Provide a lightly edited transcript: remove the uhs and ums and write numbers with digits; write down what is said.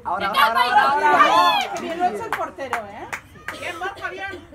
Ahora. Que bien lo ha hecho el portero, ¿eh? Bien, Borja, bien.